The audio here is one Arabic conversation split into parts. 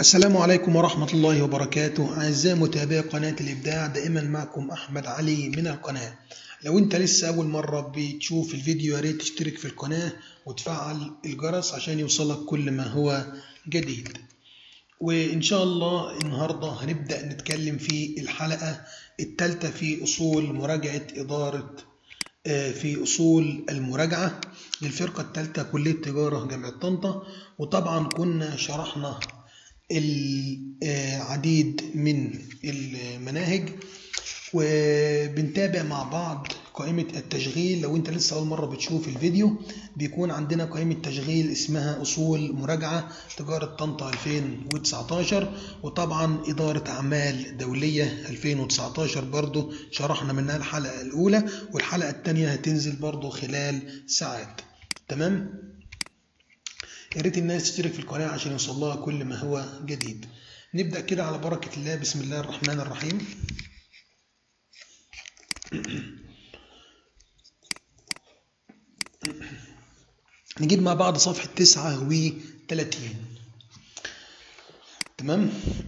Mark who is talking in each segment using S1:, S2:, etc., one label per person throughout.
S1: السلام عليكم ورحمة الله وبركاته. أعزائي متابعي قناة الإبداع، دائما معكم أحمد علي من القناة. لو أنت لسه أول مرة بتشوف الفيديو يا ريت تشترك في القناة وتفعل الجرس عشان يوصلك كل ما هو جديد. وإن شاء الله النهاردة هنبدأ نتكلم في الحلقة الثالثة في أصول مراجعة إدارة في أصول المراجعة للفرقة الثالثة كلية تجارة جامعة طنطا. وطبعا كنا شرحنا العديد من المناهج وبنتابع مع بعض قائمة التشغيل. لو انت لسه أول مرة بتشوف الفيديو، بيكون عندنا قائمة تشغيل اسمها أصول مراجعة تجارة طنطا 2019، وطبعا إدارة أعمال دولية 2019 برضو شرحنا منها الحلقة الأولى، والحلقة الثانية هتنزل برضو خلال ساعات. تمام؟ يا ريت الناس تشترك في القناة عشان يوصل لها كل ما هو جديد. نبدأ كده على بركة الله. بسم الله الرحمن الرحيم. نجيب مع بعض صفحة 39. تمام.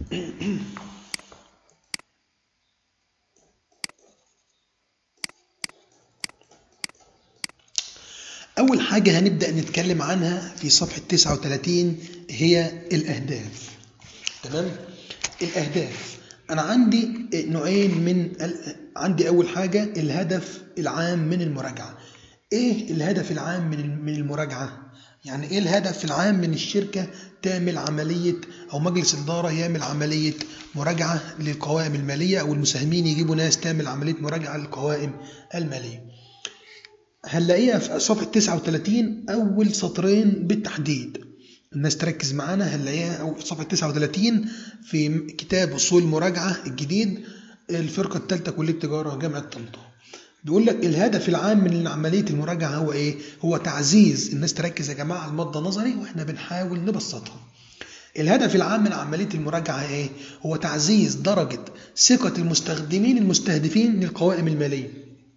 S1: أول حاجة هنبدأ نتكلم عنها في صفحة 39 هي الأهداف. تمام. الأهداف أنا عندي نوعين عندي أول حاجة الهدف العام من المراجعة. إيه الهدف العام من المراجعة؟ يعني إيه الهدف العام من الشركة تعمل عملية أو مجلس الإدارة يعمل عملية مراجعة للقوائم المالية، أو المساهمين يجيبوا ناس تعمل عملية مراجعة للقوائم المالية؟ هنلاقيها في صفحة 39 أول سطرين بالتحديد. الناس تركز معانا. هنلاقيها في صفحة 39 في كتاب أصول المراجعة الجديد الفرقة الثالثة كلية تجارة جامعة طنطا. بيقول لك الهدف العام من عملية المراجعة هو إيه؟ هو تعزيز. الناس تركز يا جماعة، المادة نظري وإحنا بنحاول نبسطها. الهدف العام من عملية المراجعة إيه؟ هو تعزيز درجة ثقة المستخدمين المستهدفين للقوائم المالية،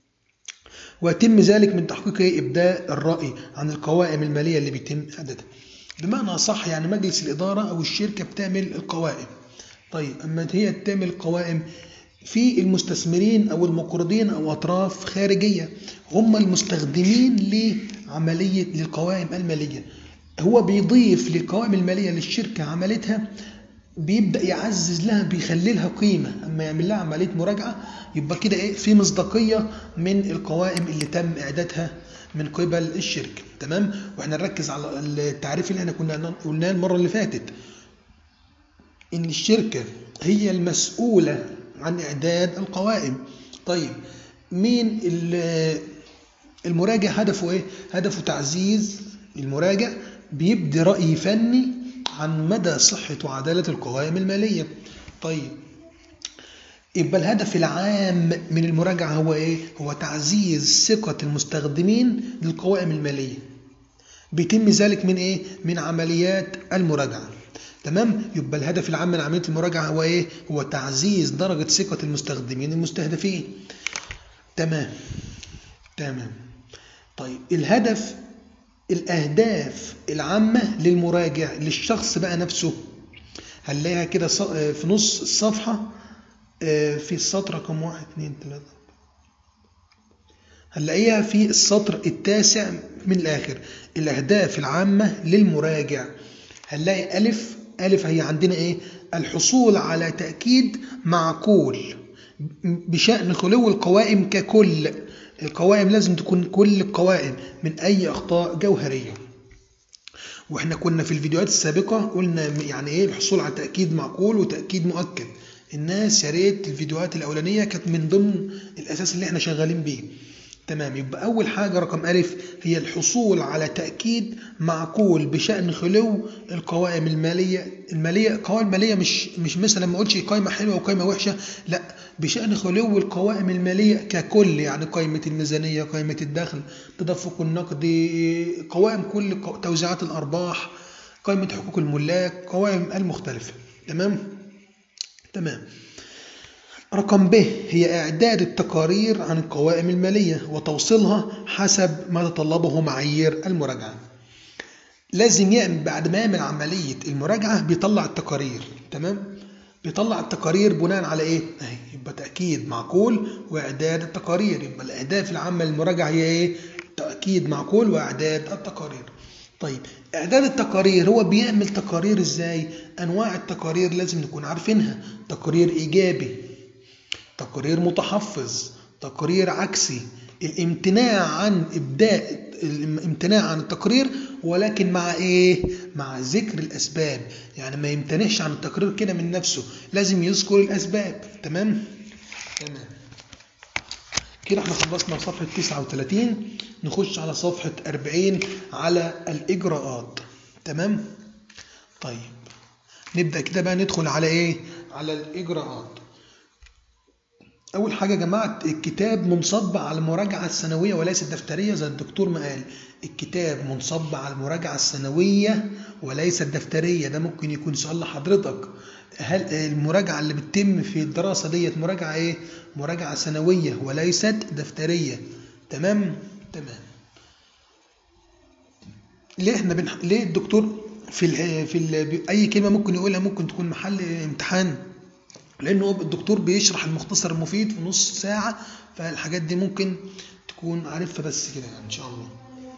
S1: ويتم ذلك من تحقيق إبداء الرأي عن القوائم المالية اللي بيتم إعدادها. بمعنى صح، يعني مجلس الإدارة أو الشركة بتعمل القوائم. طيب أما هي تعمل قوائم، في المستثمرين أو المقرضين أو أطراف خارجية هم المستخدمين لعملية للقوائم المالية. هو بيضيف للقوائم المالية للشركة عملتها، بيبدأ يعزز لها، بيخلي لها قيمة. أما يعمل لها عملية مراجعة يبقى كده إيه؟ في مصداقية من القوائم اللي تم إعدادها من قبل الشركة. تمام. وإحنا نركز على التعريف اللي إحنا كنا قلناه المرة اللي فاتت، إن الشركة هي المسؤولة عن إعداد القوائم. طيب مين المراجع؟ هدفه إيه؟ هدفه تعزيز. المراجع بيبدي رأي فني عن مدى صحة وعدالة القوائم المالية. طيب يبقى الهدف العام من المراجعة هو إيه؟ هو تعزيز ثقة المستخدمين للقوائم المالية. بيتم ذلك من إيه؟ من عمليات المراجعة. تمام. يبقى الهدف العام من عملية المراجعة هو إيه؟ هو تعزيز درجة ثقة المستخدمين المستهدفين. تمام. طيب الأهداف العامة للمراجع للشخص بقى نفسه، هنلاقيها كده في نص الصفحة في السطر رقم 1 2 3. هنلاقيها في السطر التاسع من الآخر. الأهداف العامة للمراجع، هنلاقي ألف هي عندنا إيه؟ الحصول على تأكيد معقول بشأن خلو القوائم ككل. القوائم لازم تكون كل القوائم من أي أخطاء جوهرية. واحنا كنا في الفيديوهات السابقة قلنا يعني ايه الحصول على تأكيد معقول وتأكيد مؤكد. الناس يا ريت الفيديوهات الأولانية كانت من ضمن الأساس اللي احنا شغالين بيه. تمام. يبقى أول حاجة رقم ألف هي الحصول على تأكيد معقول بشأن خلو القوائم المالية. القوائم المالية مش مثلا ما اقولش قائمة حلوة وقائمة وحشة، لا، بشأن خلو القوائم المالية ككل، يعني قائمة الميزانية، قائمة الدخل، تدفق النقدي، قوائم كل توزيعات الأرباح، قائمة حقوق الملاك، قوائم المختلفة. تمام. رقم ب هي إعداد التقارير عن القوائم المالية وتوصيلها حسب ما تطلبه معايير المراجعة. لازم يعمل بعد ما يعمل عملية المراجعة بيطلع التقارير. تمام؟ بيطلع التقارير بناء على ايه؟ اهي يبقى تأكيد معقول واعداد التقارير. يبقى الاهداف العامة للمراجعة هي ايه؟ تأكيد معقول واعداد التقارير. طيب اعداد التقارير هو بيعمل تقارير ازاي؟ انواع التقارير لازم نكون عارفينها. تقرير ايجابي، تقرير متحفظ، تقرير عكسي. الامتناع عن التقرير ولكن مع ايه؟ مع ذكر الاسباب. يعني ما يمتنعش عن التقرير كده من نفسه، لازم يذكر الاسباب. تمام؟ تمام. كده احنا خلصنا صفحة 39. نخش على صفحة 40 على الإجراءات. تمام؟ طيب نبدأ كده بقى ندخل على ايه؟ على الإجراءات. أول حاجة يا جماعة، الكتاب منصب على المراجعة السنوية وليس الدفترية زي الدكتور ما قال. الكتاب منصب على المراجعة السنوية وليس الدفترية. ده ممكن يكون سؤال لحضرتك. هل المراجعة اللي بتتم في الدراسة ديت مراجعة ايه؟ مراجعة سنوية وليست دفترية. تمام؟ تمام. ليه الدكتور أي كلمة ممكن يقولها ممكن تكون محل امتحان؟ لأنه الدكتور بيشرح المختصر المفيد في نص ساعة، فالحاجات دي ممكن تكون عارفها بس كده يعني إن شاء الله.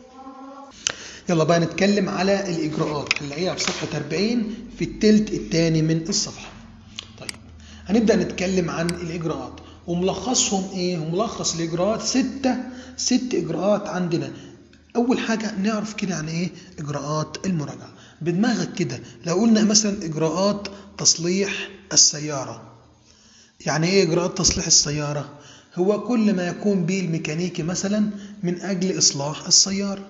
S1: يلا بقى نتكلم على الإجراءات. هنلاقيها في صفحة 40 في التلت الثاني من الصفحة. طيب هنبدأ نتكلم عن الإجراءات وملخصهم إيه؟ وملخص الإجراءات ست إجراءات عندنا. أول حاجة نعرف كده يعني إيه إجراءات المراجعة بدماغك كده. لو قلنا مثلا إجراءات تصليح السيارة، يعني ايه اجراءات تصليح السيارة؟ هو كل ما يكون به الميكانيكي مثلا من اجل اصلاح السيارة.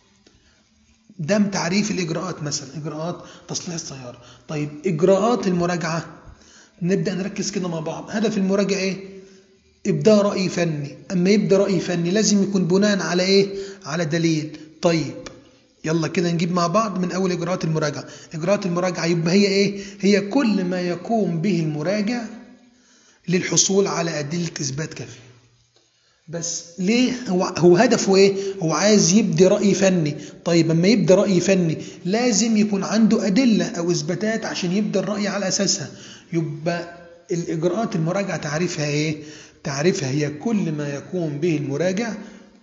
S1: ده تعريف الاجراءات، مثلا اجراءات تصليح السيارة. طيب اجراءات المراجعة نبدأ نركز كده مع بعض. هدف المراجعة ايه؟ ابداء رأي فني. اما يبدأ رأي فني لازم يكون بناء على ايه؟ على دليل. طيب يلا كده نجيب مع بعض من اول اجراءات المراجعة. اجراءات المراجعة يبقى هي ايه؟ هي كل ما يقوم به المراجع للحصول على أدلة إثبات كافية. بس ليه؟ هو هدفه إيه؟ هو عايز يبدي رأي فني. طيب لما يبدي رأي فني لازم يكون عنده أدلة أو إثباتات عشان يبدي الرأي على أساسها. يبقى الإجراءات المراجعة تعريفها إيه؟ تعريفها هي كل ما يقوم به المراجع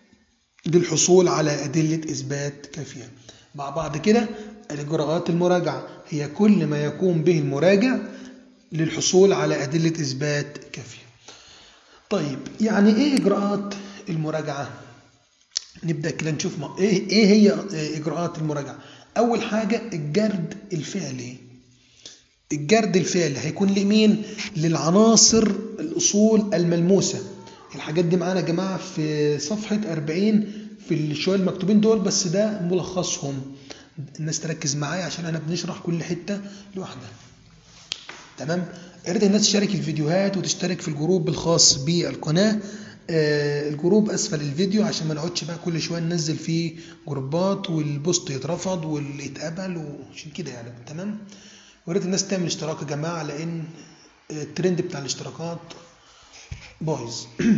S1: للحصول على أدلة إثبات كافية. مع بعض كده، الإجراءات المراجعة هي كل ما يقوم به المراجع للحصول على أدلة إثبات كافية. طيب يعني إيه إجراءات المراجعة؟ نبدأ كده نشوف إيه هي إجراءات المراجعة. أول حاجة الجرد الفعلي. الجرد الفعلي هيكون لمين؟ للعناصر الأصول الملموسة. الحاجات دي معانا يا جماعة في صفحة 40 في الشوية المكتوبين دول، بس ده ملخصهم. الناس تركز معايا عشان أنا بنشرح كل حتة لوحدها. تمام؟ يا ريت الناس تشارك الفيديوهات وتشترك في الجروب الخاص بالقناة. الجروب اسفل الفيديو عشان ما نقعدش بقى كل شويه ننزل فيه جروبات والبوست يترفض واللي يتقبل وعشان كده يعني. تمام؟ ويا ريت الناس تعمل اشتراك يا جماعه لان الترند بتاع الاشتراكات بايظ.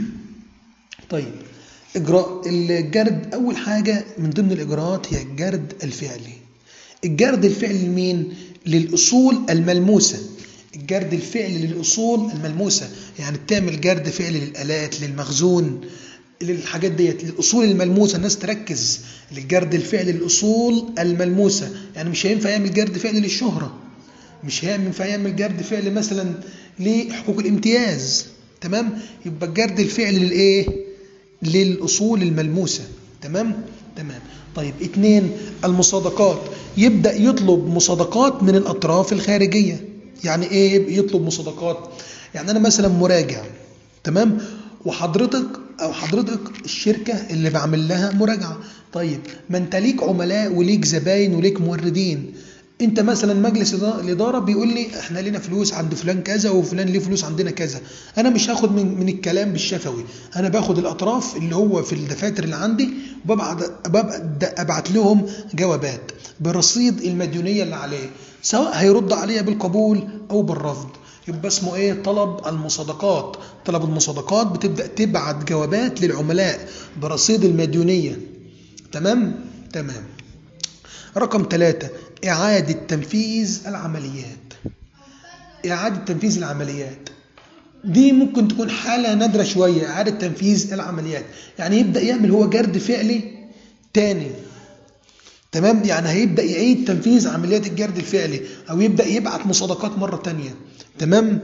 S1: طيب اجراء الجرد، اول حاجه من ضمن الاجراءات هي الجرد الفعلي. الجرد الفعلي لمين؟ للاصول الملموسه. الجرد الفعلي للأصول الملموسة، يعني بتعمل جرد فعلي للآلات، للمخزون، للحاجات ديت، للأصول الملموسة. الناس تركز، للجرد الفعلي للأصول الملموسة. يعني مش هينفع يعمل جرد فعلي للشهرة، مش هينفع يعمل جرد فعلي مثلا لحقوق الامتياز. تمام؟ يبقى الجرد الفعلي للإيه؟ للأصول الملموسة. تمام؟ تمام. طيب 2 المصادقات. يبدأ يطلب مصادقات من الأطراف الخارجية. يعني ايه يطلب مصادقات؟ يعني انا مثلا مراجع، تمام، وحضرتك الشركه اللي بعمل لها مراجعه. طيب ما انت ليك عملاء وليك زباين وليك موردين. انت مثلا مجلس الاداره بيقول لي احنا لينا فلوس عند فلان كذا وفلان ليه فلوس عندنا كذا. انا مش هاخد من الكلام بالشفوي، انا باخد الاطراف اللي هو في الدفاتر اللي عندي وببدا ابعت لهم جوابات برصيد المديونيه اللي عليه، سواء هيرد عليها بالقبول او بالرفض. يبقى اسمه ايه؟ طلب المصادقات. طلب المصادقات بتبدا تبعت جوابات للعملاء برصيد المديونيه. تمام؟ تمام. رقم 3 إعادة تنفيذ العمليات. إعادة تنفيذ العمليات دي ممكن تكون حالة نادرة شوية، إعادة تنفيذ العمليات يعني يبدأ يعمل هو جرد فعلي تاني. تمام، يعني هيبدأ يعيد تنفيذ عمليات الجرد الفعلي أو يبدأ يبعت مصادقات مرة تانية. تمام،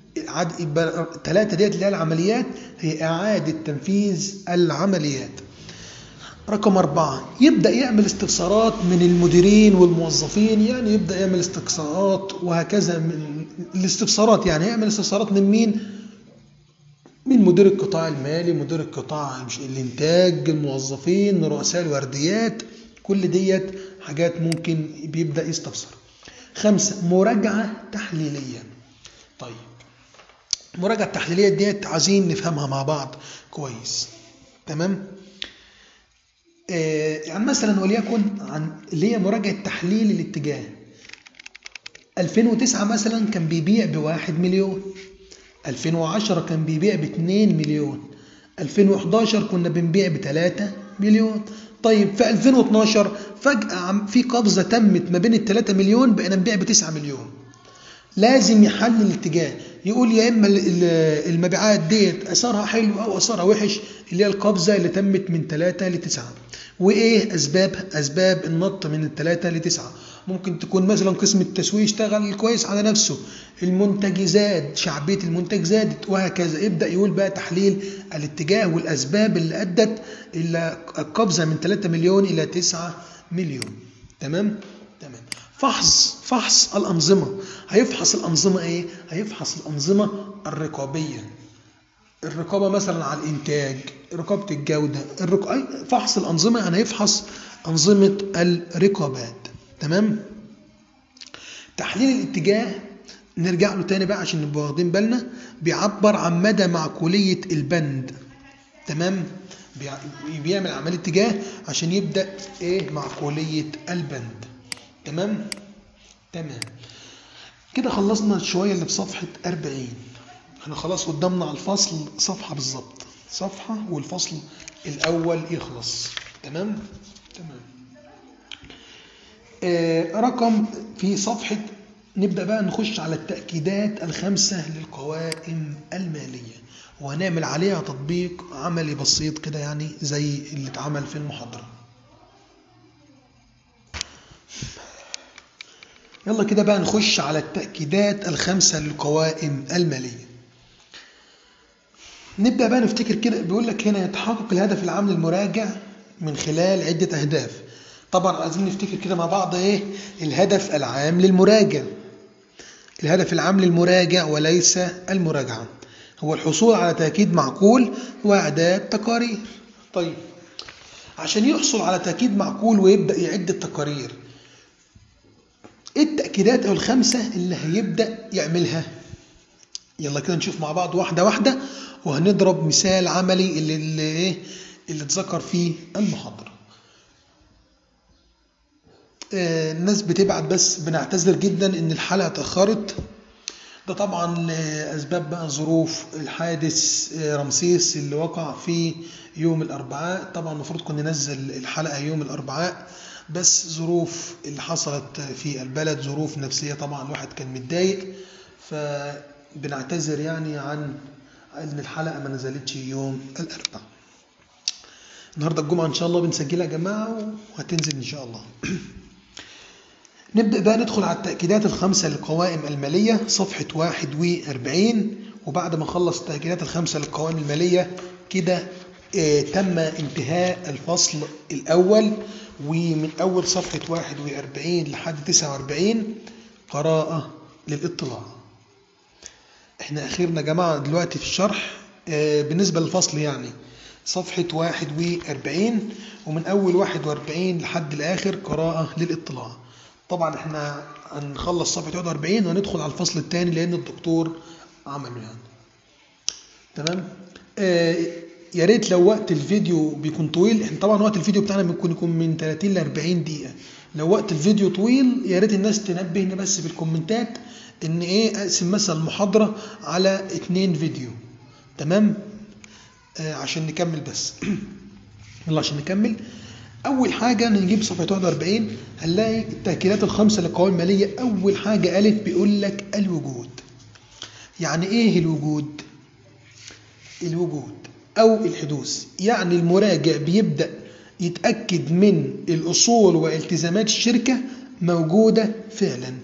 S1: 3 ديت اللي هي العمليات، هي إعادة تنفيذ العمليات. رقم 4 يبدأ يعمل استفسارات من المديرين والموظفين، يعني يبدأ يعمل استفسارات وهكذا. من الاستفسارات يعني يعمل استفسارات من مين؟ من مدير القطاع المالي، مدير القطاع الإنتاج، الموظفين، رؤساء الورديات، كل ديت حاجات ممكن بيبدأ يستفسر. 5 مراجعة تحليلية. طيب المراجعة التحليلية ديت عايزين نفهمها مع بعض كويس. تمام، يعني مثلا وليكن عن اللي هي مراجعة تحليل الاتجاه. 2009 مثلا كان بيبيع ب1 مليون، 2010 كان بيبيع ب2 مليون، 2011 كنا بنبيع ب3 مليون. طيب في 2012 فجأة في قفزة تمت ما بين ال3 مليون بقينا نبيع ب9 مليون. لازم يحلل الاتجاه، يقول يا اما المبيعات ديت اثرها حلو او اثرها وحش، اللي هي القفزه اللي تمت من 3 ل 9. وايه اسباب النط من 3 ل 9؟ ممكن تكون مثلا قسم التسويق اشتغل كويس على نفسه، المنتج زاد، شعبيه المنتج زادت، وهكذا. يبدا يقول بقى تحليل الاتجاه والاسباب اللي ادت الى القفزه من 3 مليون الى 9 مليون. تمام. فحص الأنظمة. هيفحص الأنظمة إيه؟ هيفحص الأنظمة الرقابية، الرقابة مثلا على الإنتاج، رقابة الجودة، فحص الأنظمة يعني هيفحص أنظمة الرقابات. تمام؟ تحليل الاتجاه نرجع له تاني بقى عشان نبقى واخدين بالنا، بيعبر عن مدى معقولية البند. تمام؟ بيعمل عملية اتجاه عشان يبدأ إيه؟ معقولية البند. تمام كده خلصنا شوية اللي في صفحة 40. احنا خلاص قدامنا على الفصل صفحة بالظبط، صفحة والفصل الأول يخلص. تمام رقم في صفحة، نبدأ بقى نخش على التأكيدات ال5 للقوائم المالية، وهنعمل عليها تطبيق عملي بسيط كده، يعني زي اللي اتعمل في المحاضرة. يلا كده بقى نخش على التأكيدات ال5 للقوائم المالية. نبدأ بقى نفتكر كده، بيقول لك هنا يتحقق الهدف العام للمراجع من خلال عدة أهداف. طبعا عايزين نفتكر كده مع بعض ايه الهدف العام للمراجع. الهدف العام للمراجع وليس المراجعة هو الحصول على تأكيد معقول وإعداد تقارير. طيب عشان يحصل على تأكيد معقول ويبدأ يعد التقارير، ايه التأكيدات او ال5 اللي هيبدأ يعملها؟ يلا كده نشوف مع بعض واحدة واحدة، وهنضرب مثال عملي اللي اتذكر فيه المحاضرة. الناس بتبعت، بس بنعتذر جدا ان الحلقة اتأخرت. ده طبعا اسباب بقى ظروف الحادث رمسيس اللي وقع في يوم الاربعاء. طبعا المفروض كنا ننزل الحلقة يوم الاربعاء، بس ظروف اللي حصلت في البلد ظروف نفسية، طبعا الواحد كان متضايق، فبنعتذر يعني عن ان الحلقة ما نزلتش يوم الاربعاء. النهاردة الجمعة ان شاء الله بنسجلها يا جماعة وهتنزل ان شاء الله. نبدأ بقى ندخل على التأكيدات ال5 للقوائم المالية، صفحة 41. وبعد ما نخلص التأكيدات ال5 للقوائم المالية كده تم انتهاء الفصل الأول، ومن أول صفحة 41 لحد 49 قراءة للاطلاع. احنا أخيرنا يا جماعة دلوقتي في الشرح بالنسبة للفصل، يعني صفحة 41 ومن أول 41 لحد الآخر قراءة للاطلاع. طبعا احنا هنخلص صفحة 41 وندخل على الفصل الثاني لأن الدكتور عمله يعني. تمام. يا ريت لو وقت الفيديو بيكون طويل، احنا طبعا وقت الفيديو بتاعنا ممكن يكون من 30 ل 40 دقيقة. لو وقت الفيديو طويل يا ريت الناس تنبهني بس في الكومنتات ان اقسم مثلا المحاضرة على 2 فيديو. تمام. عشان نكمل بس. يلا عشان نكمل أول حاجة نجيب صفحة 41 هنلاقي التأكيدات الخمسة للقوائم المالية. أول حاجة ألف بيقول لك الوجود. يعني إيه الوجود؟ الوجود أو الحدوث، يعني المراجع بيبدأ يتأكد من الأصول والتزامات الشركة موجودة فعلا.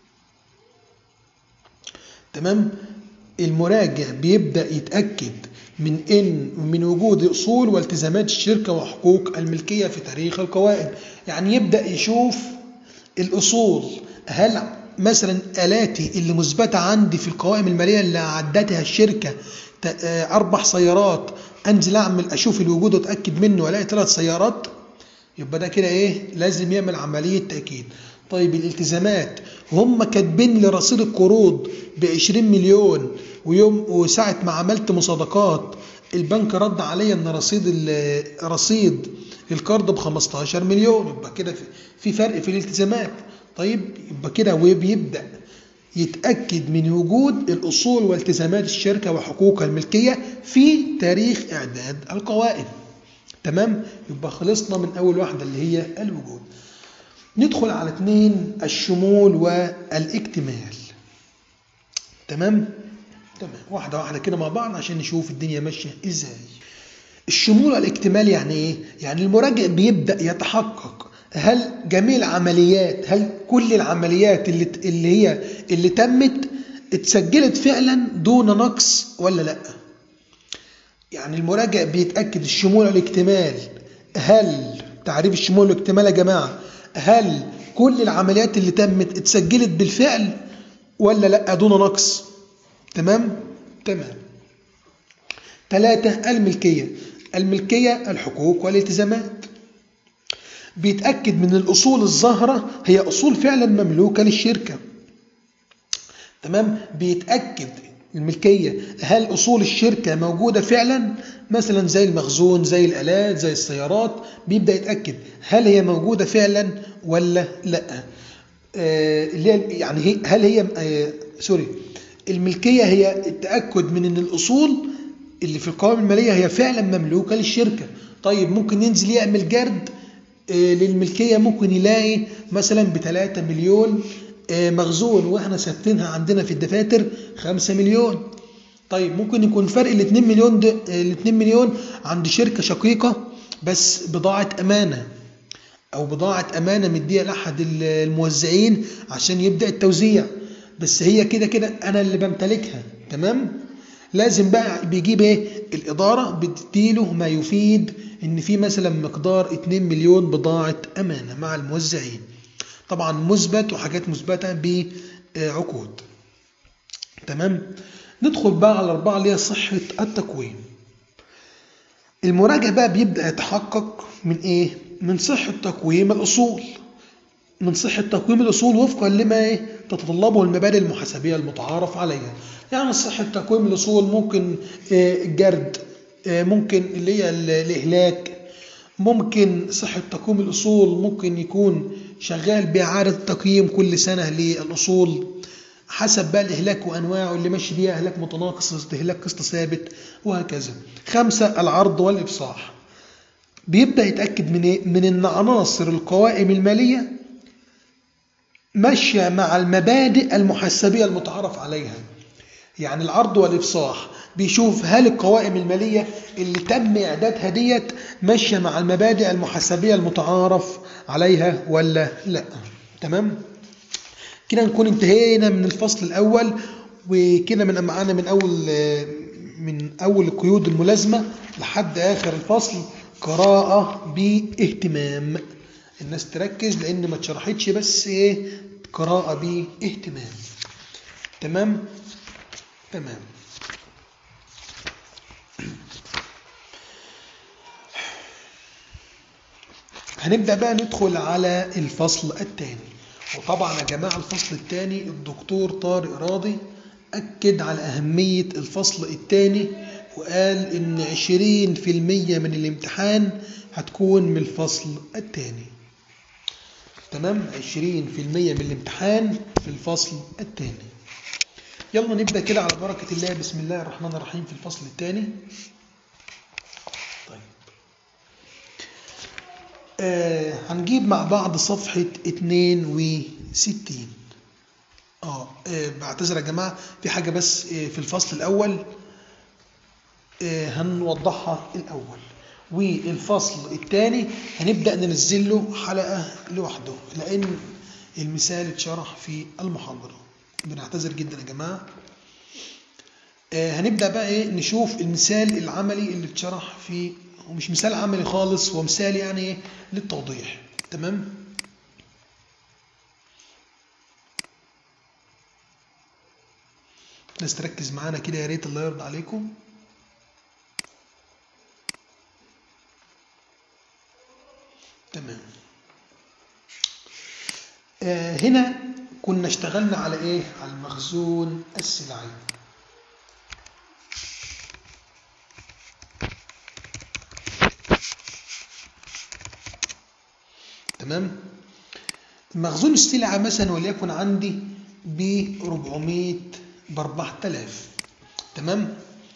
S1: تمام؟ المراجع بيبدأ يتأكد من وجود أصول والتزامات الشركة وحقوق الملكية في تاريخ القوائم. يعني يبدأ يشوف الأصول، هل مثلا آلاتي اللي مثبتة عندي في القوائم المالية اللي عدتها الشركة 4 سيارات، أنزل أشوف الوجود وأتأكد منه وألاقي 3 سيارات، يبقى ده كده إيه؟ لازم يعمل عملية تأكيد. طيب الالتزامات، هم كاتبين لي رصيد القروض ب20 مليون، وساعة ما عملت مصادقات البنك رد عليا ان رصيد القرض ب15 مليون، يبقى كده في فرق في الالتزامات. طيب يبقى كده وبيبدأ يتأكد من وجود الأصول والتزامات الشركة وحقوق الملكية في تاريخ إعداد القوائم. تمام؟ يبقى خلصنا من أول واحدة اللي هي الوجود. ندخل على 2 الشمول والاكتمال. تمام؟ واحدة واحدة كده مع بعض عشان نشوف الدنيا ماشية ازاي. الشمول والاكتمال يعني ايه؟ يعني المراجع بيبدأ يتحقق هل جميع العمليات، هل كل العمليات اللي تمت اتسجلت فعلا دون نقص ولا لا. يعني المراجع بيتأكد الشمول والاكتمال، هل تعريف الشمول والاكتمال يا جماعة، هل كل العمليات اللي تمت اتسجلت بالفعل ولا لا دون نقص. تمام؟ 3 الملكية الحقوق والالتزامات. بيتأكد من الأصول الظاهرة هي أصول فعلا مملوكة للشركة. تمام؟ بيتأكد الملكية هل أصول الشركة موجودة فعلا، مثلا زي المخزون، زي الآلات، زي السيارات، بيبدأ يتأكد هل هي موجودة فعلا ولا لا. يعني هل هي الملكية هي التأكد من أن الأصول اللي في القوائم المالية هي فعلا مملوكة للشركة. طيب ممكن ينزل يعمل جرد للملكية، ممكن يلاقي مثلا ب3 مليون مخزون واحنا ثابتينها عندنا في الدفاتر 5 مليون. طيب ممكن يكون فرق ال2 مليون ال2 مليون عند شركة شقيقة بس بضاعة أمانة، أو بضاعة أمانة مديها لأحد الموزعين عشان يبدأ التوزيع، بس هي كده كده أنا اللي بمتلكها. تمام؟ لازم بقى بيجيب ايه؟ الإدارة بتديله ما يفيد إن في مثلا مقدار 2 مليون بضاعة أمانة مع الموزعين، طبعا مثبت وحاجات مثبتة بعقود. تمام؟ ندخل بقى على 4 اللي هي صحة التقويم. المراجع بقى بيبدأ يتحقق من ايه؟ من صحة تقويم الأصول، من صحة تقويم الأصول وفقا لما تتطلبه المبادئ المحاسبية المتعارف عليها. يعني صحة تقويم الأصول ممكن الجرد، ممكن اللي هي الإهلاك، ممكن صحة تقويم الأصول ممكن يكون شغال بإعادة تقييم كل سنة للأصول حسب بقى الإهلاك وأنواعه، اللي ماشي بيها إهلاك متناقص، استهلاك قسط ثابت، وهكذا. 5 العرض والإفصاح. بيبدأ يتأكد من إيه؟ من أن عناصر القوائم المالية ماشية مع المبادئ المحاسبية المتعارف عليها. يعني العرض والإفصاح بيشوف هل القوائم المالية اللي تم إعدادها ديت ماشية مع المبادئ المحاسبية المتعارف عليها ولا لا. تمام؟ كده نكون انتهينا من الفصل الأول، وكده معانا من أول القيود الملازمة لحد آخر الفصل قراءة باهتمام. الناس تركز لأن ما اتشرحتش، بس قراءة باهتمام. تمام؟ هنبدأ بقى ندخل على الفصل الثاني. وطبعا يا جماعة الفصل الثاني الدكتور طارق راضي أكد على أهمية الفصل الثاني، وقال إن 20% من الامتحان هتكون من الفصل الثاني. تمام؟ 20% من الامتحان في الفصل الثاني. يلا نبدأ كده على بركة الله. بسم الله الرحمن الرحيم في الفصل الثاني. طيب، هنجيب مع بعض صفحة 62. بعتذر يا جماعة، في حاجة بس في الفصل الأول هنوضحها الأول، والفصل الثاني هنبدأ ننزل له حلقة لوحده لأن المثال اتشرح في المحاضرة. بنعتذر جدا يا جماعة. هنبدأ بقى نشوف المثال العملي اللي اتشرح فيه، ومش مثال عملي خالص، هو مثال يعني للتوضيح. تمام. الناس تركز معانا كده يا ريت، الله يرضى عليكم. تمام. هنا كنا اشتغلنا على على المخزون السلعي. تمام. المخزون السلعي مثلا وليكن عندي ب 400 ب 4000. تمام.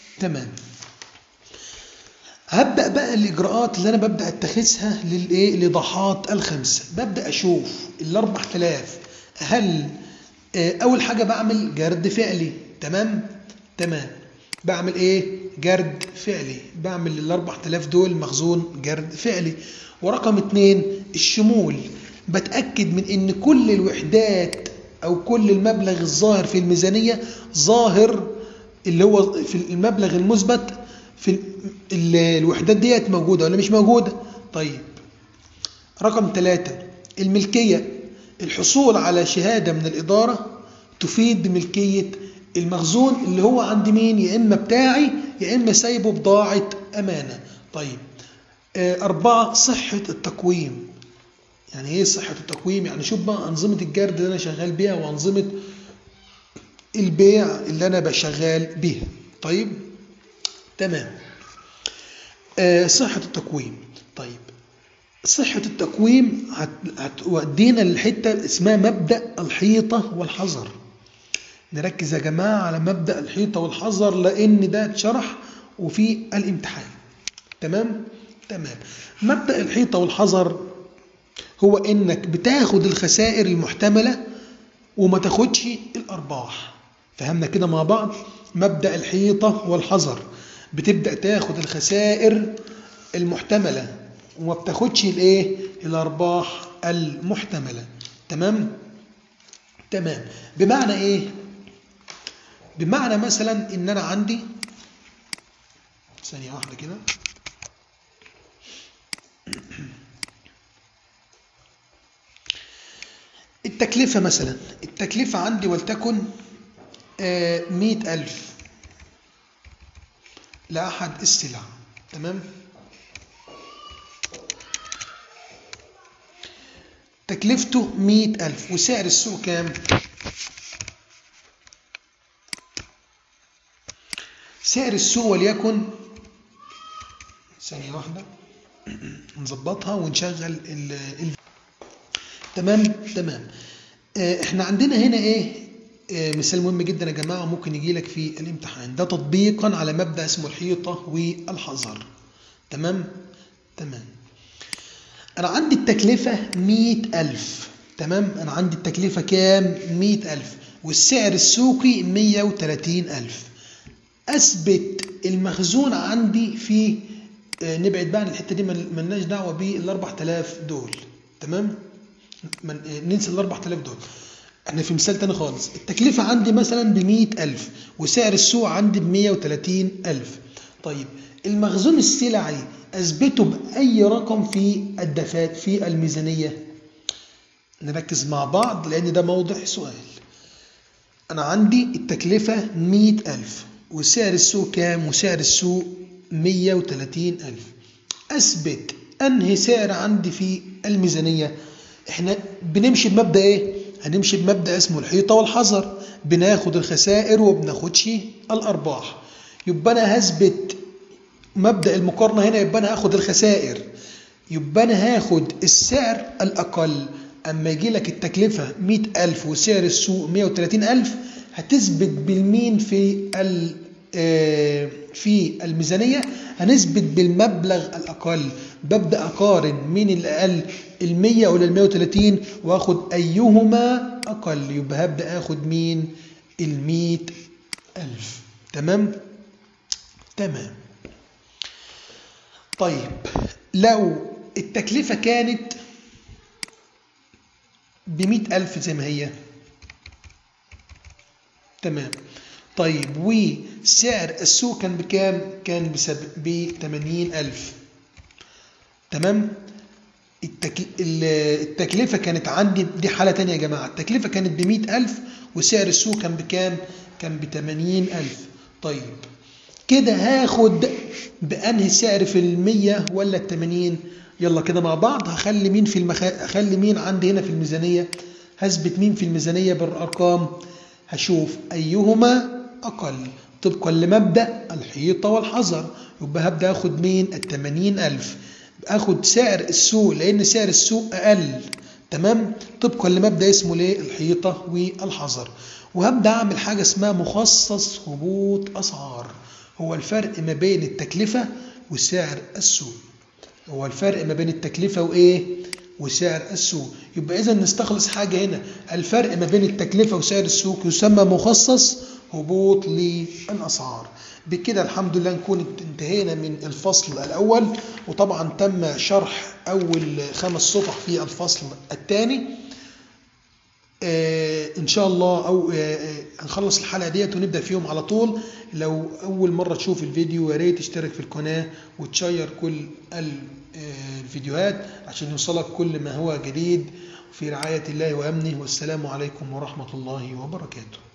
S1: هبدأ بقى الإجراءات اللي أنا ببدأ أتخذها لضحات الخمسة. ببدأ أشوف ال 4000 هل أول حاجة بعمل جرد فعلي. تمام. بعمل جرد فعلي، بعمل ال 4000 دول مخزون جرد فعلي. ورقم 2 الشمول، بتأكد من إن كل الوحدات أو كل المبلغ الظاهر في الميزانية ظاهر، اللي هو في المبلغ المثبت في الوحدات ديت موجودة ولا مش موجودة. طيب رقم 3 الملكية، الحصول على شهادة من الإدارة تفيد بملكية المخزون اللي هو عند مين، يا إما بتاعي يا إما سايبه بضاعة أمانة. طيب 4 صحة التقويم. يعني إيه صحة التقويم؟ يعني شوف بقى أنظمة الجرد اللي أنا شغال بيها وأنظمة البيع اللي أنا بشغال بيها. طيب تمام. صحة التقويم. طيب صحة التقويم هتودينا للحتة اسمها مبدأ الحيطة والحذر. نركز يا جماعة على مبدأ الحيطة والحذر لأن ده اتشرح وفي الامتحان. تمام. مبدأ الحيطة والحذر هو إنك بتاخد الخسائر المحتملة وما تاخدش الأرباح. فهمنا كده مع بعض؟ مبدأ الحيطة والحذر، بتبدأ تاخد الخسائر المحتملة وما بتاخدش الأرباح المحتملة. تمام. بمعنى إيه؟ بمعنى مثلا إن أنا عندي ثانية واحدة كده. التكلفة مثلا، التكلفة عندي ولتكن 100,000 لأحد السلع. تمام. تكلفته 100,000 وسعر السوق كام؟ سعر السوق وليكن ثانية واحدة نظبطها ونشغل تمام. احنا عندنا هنا مثال مهم جدا يا جماعة ممكن يجي لك في الامتحان، ده تطبيقا على مبدأ اسمه الحيطة والحذر. تمام. أنا عندي التكلفة 100,000. تمام. أنا عندي التكلفة كام؟ 100,000 والسعر السوقي 130,000. أثبت المخزون عندي في نبعد بقى عن الحتة دي، ملناش دعوة بال 4000 دول. تمام. ننسى ال 4000 دول، احنا في مثال تاني خالص. التكلفة عندي مثلا ب100,000 وسعر السوق عندي ب130,000. طيب المخزون السلعي أثبته بأي رقم في الدفاتر في الميزانية؟ نركز مع بعض لأن ده موضع سؤال. أنا عندي التكلفة 100,000 وسعر السوق كام؟ وسعر السوق 130,000. أثبت أنهي سعر عندي في الميزانية؟ احنا بنمشي بمبدأ هنمشي بمبدأ اسمه الحيطة والحذر، بناخد الخسائر وبناخدش الأرباح. يبقى أنا هثبت مبدأ المقارنة هنا، يبقى أنا هاخد الخسائر، يبقى أنا هاخد السعر الأقل. أما يجي لك التكلفة 100,000 وسعر السوق 130,000 هتثبت بالمين في في الميزانية هنثبت بالمبلغ الأقل. ببدأ أقارن مين الأقل، 100 ولا 130، وآخد أيهما أقل. يبقى هبدأ آخد مين؟ 100,000. تمام؟ تمام. طيب لو التكلفة كانت ب100,000 زي ما هي. تمام. طيب وسعر السوق كان بكام؟ كان ب80,000. تمام. التكلفة كانت عندي، دي حالة تانية يا جماعة، التكلفة كانت ب100,000 وسعر السوق كان بكام؟ كان ب80,000. طيب كده هاخد بأنهي سعر، في 100 ولا 80؟ يلا كده مع بعض. هخلي مين هخلي مين عندي هنا في الميزانية؟ هثبت مين في الميزانية بالأرقام؟ هشوف أيهما أقل طبقا لمبدأ الحيطة والحذر. يبقى هبدأ أخد مين؟ 80,000. أخد سعر السوق لأن سعر السوق أقل. تمام؟ طبقا لمبدأ اسمه ليه؟ الحيطة والحذر. وهبدأ أعمل حاجة اسمها مخصص هبوط أسعار. هو الفرق ما بين التكلفة وسعر السوق. هو الفرق ما بين التكلفة وإيه؟ وسعر السوق. يبقى إذا نستخلص حاجة هنا، الفرق ما بين التكلفة وسعر السوق يسمى مخصص هبوط للأسعار. بكده الحمد لله نكون انتهينا من الفصل الأول، وطبعا تم شرح أول 5 صفح في الفصل الثاني. إن شاء الله أو هنخلص الحلقة ديت ونبدأ فيهم على طول. لو أول مرة تشوف الفيديو يا ريت تشترك في القناة وتشير كل الفيديوهات عشان يوصلك كل ما هو جديد. في رعاية الله وأمنه، والسلام عليكم ورحمة الله وبركاته.